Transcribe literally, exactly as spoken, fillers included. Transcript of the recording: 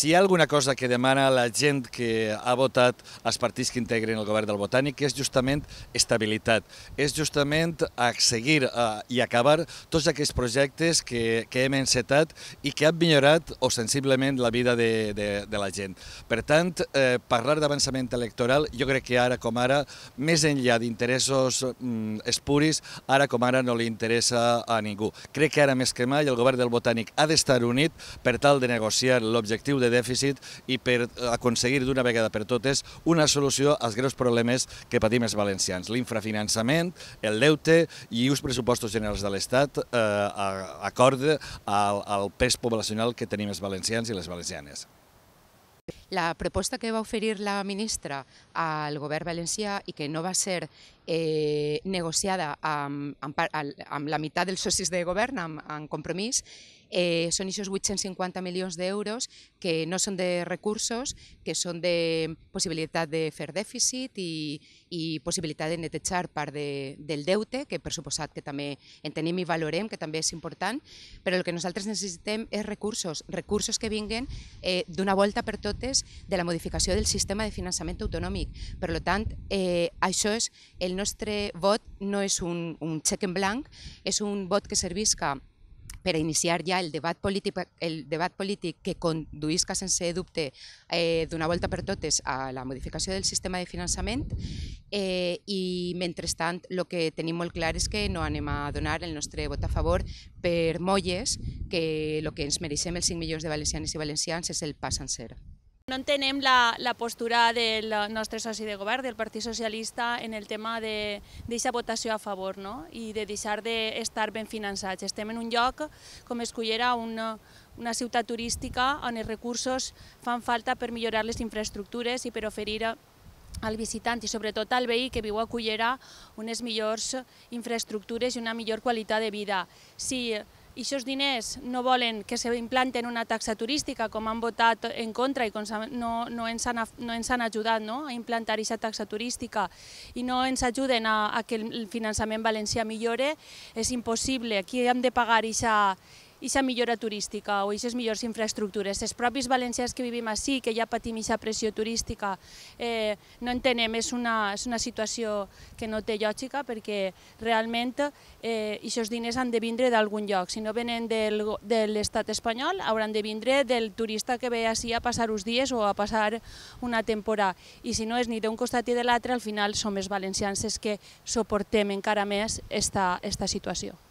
si hi ha alguna cosa que demana la gent que ha votat els partits que integren el govern del Botànic és justament estabilitat, és justament seguir i acabar tots aquells projectes que hem encetat i que han millorat o sensiblement la vida de la gent. Per tant, parlar d'avançament electoral jo crec que ara com ara, més enllà d'interessos espuris, ara com ara no li interessa a ningú. Crec que ara més que mai el govern del Botànic ha d'estar unit per tal de negociar l'objectiu de dèficit i per aconseguir d'una vegada per totes una solució als greus problemes que patim els valencians. L'infrafinançament, el deute i uns pressupostos generals de l'Estat acord al pes poblacional que tenim els valencians i les valencianes. La proposta que va oferir la ministra al govern valencià i que no va ser negociada amb la meitat dels socis de govern, amb Compromís, són aquests vuit-cents cinquanta milions d'euros que no són de recursos, que són de possibilitat de fer dèficit i possibilitat de netejar part del deute, que per suposat que també en tenim i valorem, que també és important, però el que nosaltres necessitem és recursos, recursos que vinguen d'una volta per totes de la modificació del sistema de finançament autonòmic. Per tant, això és, el nostre vot no és un xec en blanc, és un vot que servisca per a iniciar ja el debat polític que conduïsca sense dubte d'una volta per totes a la modificació del sistema de finançament i, mentrestant, el que tenim molt clar és que no anem a donar el nostre vot a favor per molles, que el que ens mereixem els cinc milions de valencianes i valencians és el pa sencer. No entenem la postura del nostre soci de govern, del Partit Socialista, en el tema d'aquesta votació a favor i de deixar d'estar ben finançats. Estem en un lloc com Escullera, una ciutat turística on els recursos fan falta per millorar les infraestructures i per oferir al visitant i sobretot al veí que viu a Cullera unes millors infraestructures i una millor qualitat de vida. Si aquests diners no volen que s'implanten una taxa turística, com han votat en contra i no ens han ajudat a implantar aquesta taxa turística i no ens ajuden a que el finançament valencià millore, és impossible. Aquí hem de pagar aquesta millora turística o aquestes millors infraestructures. Els propis valencians que vivim ací, que ja patim aquesta pressió turística, no entenem, és una situació que no té lògica perquè realment aquests diners han de vindre d'algun lloc. Si no venen de l'estat espanyol, hauran de vindre del turista que ve ací a passar uns dies o a passar una temporada. I si no és ni d'un costat ni de l'altre, al final som els valencians els que suportem encara més aquesta situació.